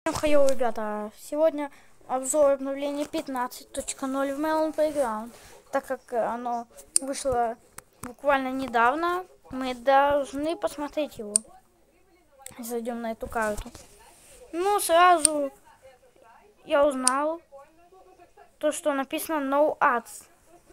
Хайо, ребята, сегодня обзор обновления 15.0 в Melon Playground. Так как оно вышло буквально недавно, мы должны посмотреть его. Зайдем на эту карту. Ну, сразу я узнал то, что написано No Ads.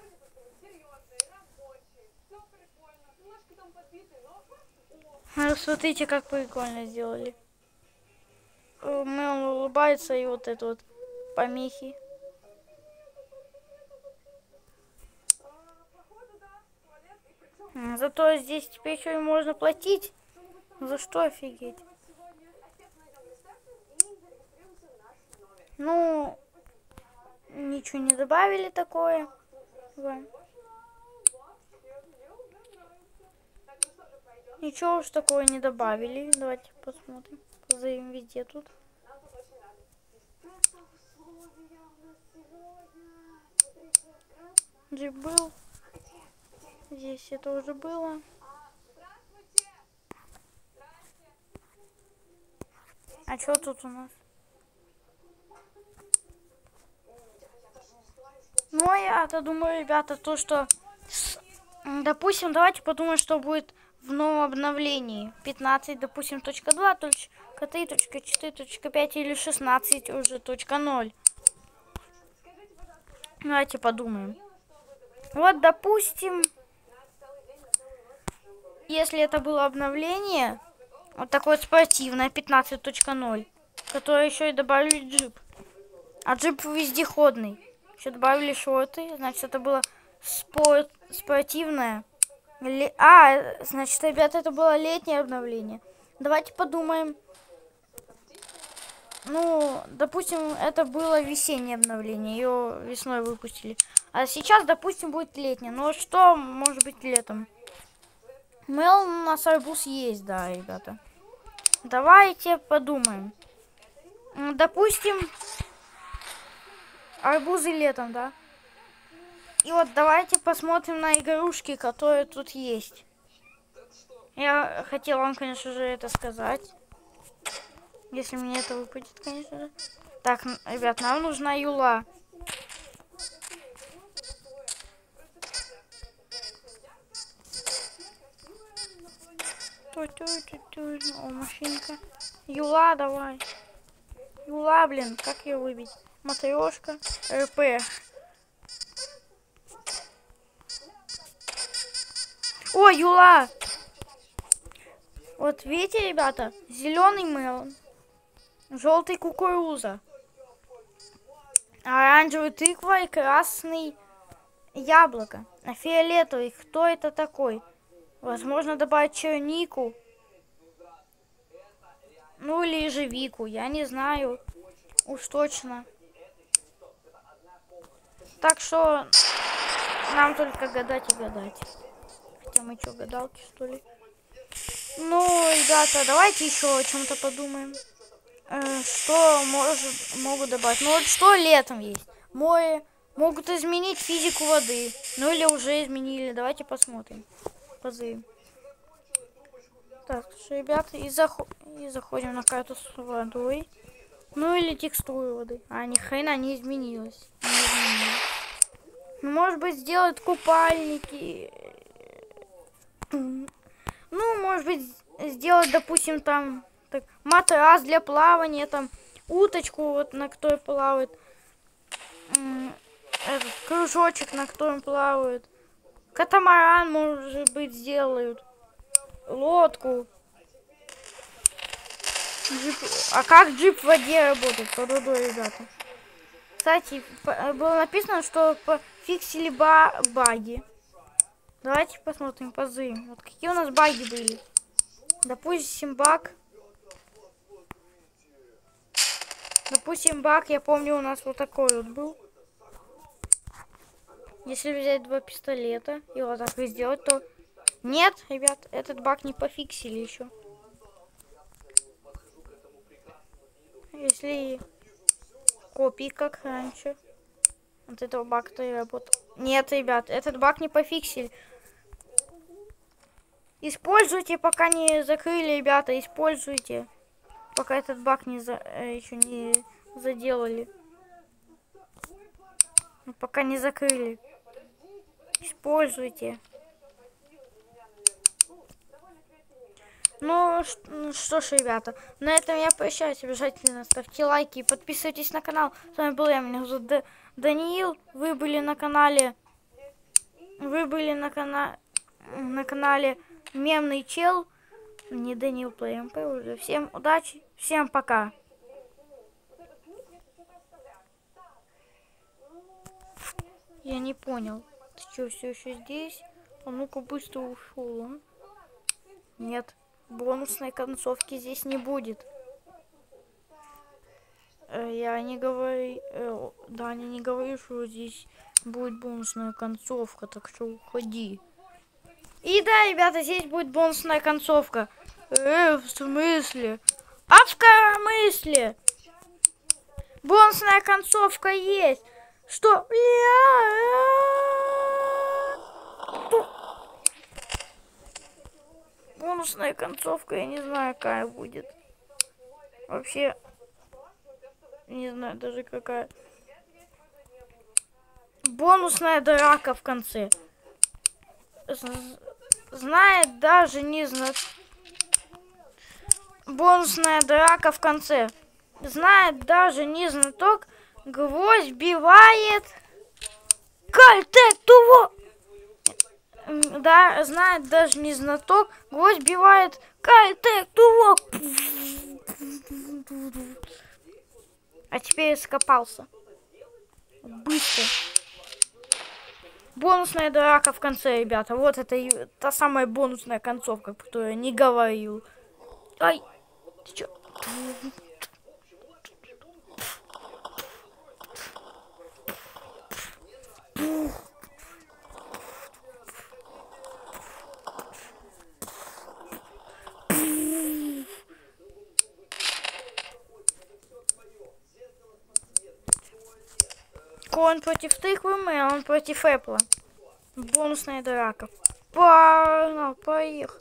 Смотрите, как прикольно сделали. Melon улыбается, и вот это вот помехи. Зато здесь теперь еще и можно платить. За что, офигеть? Ну, ничего не добавили такое. Ничего уж такое не добавили. Давайте посмотрим. Позовем везде тут. Джип был. Здесь это уже было. А что тут у нас? Ну, я-то думаю, ребята, то, что... Допустим, давайте подумаем, что будет в новом обновлении. 15, допустим, .2, .3, .4, .5 или 16 уже .0. Давайте подумаем. Вот, допустим, если это было обновление, вот такое спортивное, 15.0, которое еще и добавили джип. А джип вездеходный. Еще добавили шорты, значит, это было спортивное. Значит, ребята, это было летнее обновление. Давайте подумаем. Ну, допустим, это было весеннее обновление. Ее весной выпустили. А сейчас, допустим, будет летнее. Но что может быть летом? Melon у нас арбуз есть, да, ребята. Давайте подумаем. Допустим, арбузы летом, да? И вот давайте посмотрим на игрушки, которые тут есть. Я хотел вам, конечно же, это сказать. Если мне это выпадет, конечно же. Так, ребят, нам нужна юла. О, машинка. Юла, давай. Юла, блин, как ее выбить? Матрешка. РП. О, юла! Вот видите, ребята? Зеленый мелон. Желтый кукуруза. Оранжевый тыква и красный яблоко. А фиолетовый, кто это такой? Возможно, добавить чернику. Ну или ежевику, я не знаю. Уж точно. Так что нам только гадать и гадать. Хотя мы что, гадалки, что ли? Ну, ребята, давайте еще о чем-то подумаем. Что могут добавить? Ну вот что летом есть? Море. Могут изменить физику воды. Ну или уже изменили. Давайте посмотрим. Позырим. Так, что, ребята, и заходим на карту с водой. Ну или текстуру воды. А, ни хрена не изменилась. Ну, может быть, сделать купальники. Ну, может быть, сделать, допустим, там так, матрас для плавания, там уточку, вот на которой плавает, этот кружочек, на котором плавают, катамаран, может быть, сделают, лодку. Джип. А как джип в воде работает под водой, ребята? Кстати, было написано, что пофиксили баги. Давайте посмотрим пазы. Вот какие у нас баги были. Допустим, баг. Допустим, баг, я помню, у нас вот такой вот был. Если взять два пистолета и вот так и сделать, то... Нет, ребят, этот баг не пофиксили еще. Если копии, как раньше. Вот этого бага-то и работал. Нет, ребят, этот баг не пофиксили. Используйте, пока не закрыли, ребята, используйте. Пока этот баг еще не заделали. Пока не закрыли. Используйте. Ну что ж, ребята, на этом я прощаюсь. Обязательно ставьте лайки и подписывайтесь на канал. С вами был я, меня зовут Даниил. Вы были на канале Мемный Чел. Не Даниил ПМП уже. Всем удачи, всем пока. Я не понял. Ты что, все еще здесь? А ну-ка быстро ушел, а? Нет, бонусной концовки здесь не будет. Я не говорю, Даня не говорю, что здесь будет бонусная концовка, так что уходи. И да, ребята, здесь будет бонусная концовка. В смысле? А в смысле? Бонусная концовка есть. Что? Бонусная концовка, я не знаю, какая будет. Вообще, не знаю даже какая. Бонусная драка в конце. Знает даже не знает. Бонусная драка в конце. Знает даже не знаток. Гвоздь бивает. Кальтек того. Да, знает даже не знаток. Гвоздь бивает. Кальтек того. А теперь скопался. Быстро. Бонусная драка в конце, ребята. Вот это та самая бонусная концовка, которую я не говорил. Ай, ты чё? Он против тыквы, он против Эппла. Бонусная драка. Погнал, поехал.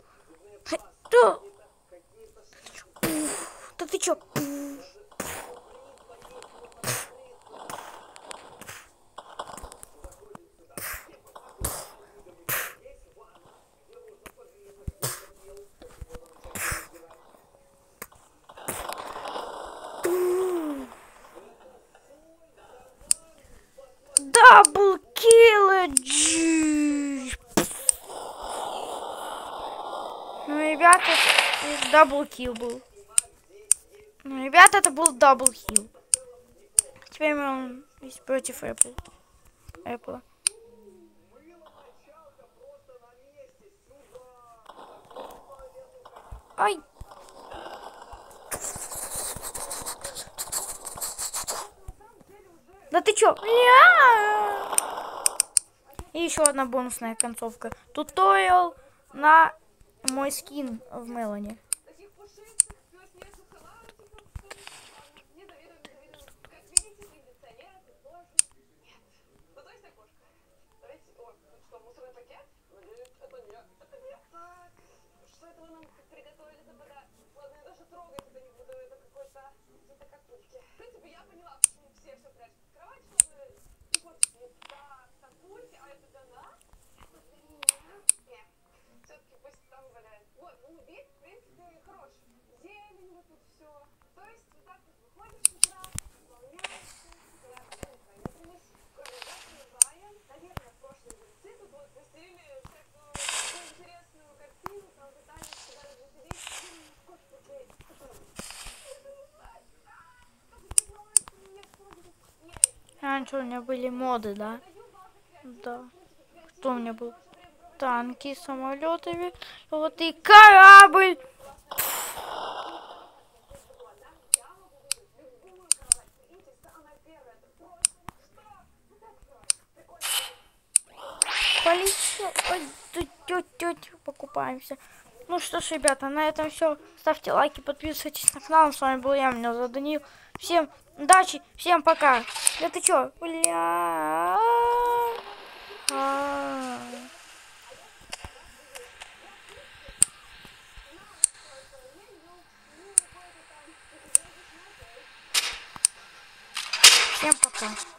Да ты чё? Дабл килл. Ну, ребята, дабл килл был. Ну, ребята, это был дабл килл. Теперь мы против Эппла. Ай! Да ты чё? И еще одна бонусная концовка. Туториал на мой скин в Мелани. Раньше у меня были моды, да? Да. Что у меня был? Танки, самолеты, вот и корабль. Полетел. Ой, покупаемся. Ну что ж, ребята, на этом все. Ставьте лайки, подписывайтесь на канал. С вами был я, меня зовут Даниил. Всем удачи, всем пока. Да ты чё? Бля. Всем пока.